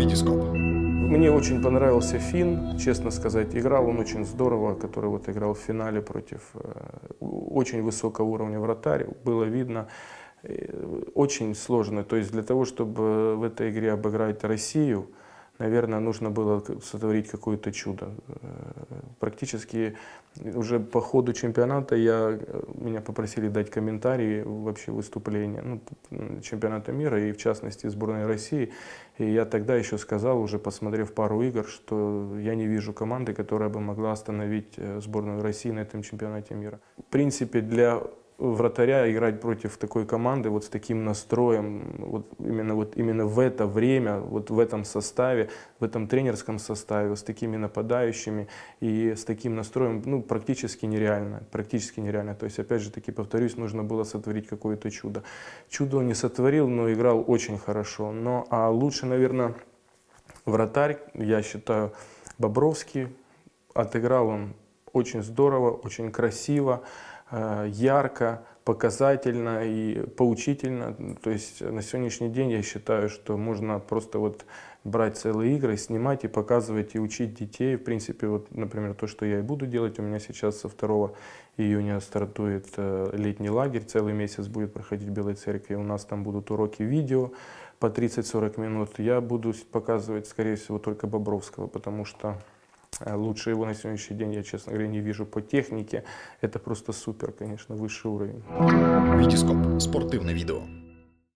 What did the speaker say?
Витископ. Мне очень понравился Финн, честно сказать. Играл он очень здорово, который вот играл в финале против очень высокого уровня вратарь. Было видно, очень сложно. То есть для того, чтобы в этой игре обыграть Россию, наверное, нужно было сотворить какое-то чудо. Практически уже по ходу чемпионата меня попросили дать комментарии вообще выступления чемпионата мира и в частности сборной России. И я тогда еще сказал, уже посмотрев пару игр, что я не вижу команды, которая бы могла остановить сборную России на этом чемпионате мира. В принципе, для вратаря играть против такой команды, вот с таким настроем, именно в это время, вот в этом составе, в этом тренерском составе, с такими нападающими и с таким настроем, практически нереально, практически нереально. То есть, опять же таки, повторюсь, нужно было сотворить какое-то чудо. Чудо он не сотворил, но играл очень хорошо. А лучше, наверное, вратарь, я считаю, Бобровский. Отыграл он очень здорово, очень красиво, ярко, показательно и поучительно. То есть на сегодняшний день я считаю, что можно просто брать целые игры, снимать и показывать, и учить детей. В принципе, например, то, что я и буду делать. У меня сейчас со 2 июня стартует летний лагерь, целый месяц будет проходить в Белой Церкви. У нас там будут уроки видео по 30-40 минут. Я буду показывать, скорее всего, только Бобровского, потому что лучше его на сегодняшний день я, честно говоря, не вижу по технике. Это просто супер, конечно, высший уровень. Витископ. Спортивное відео.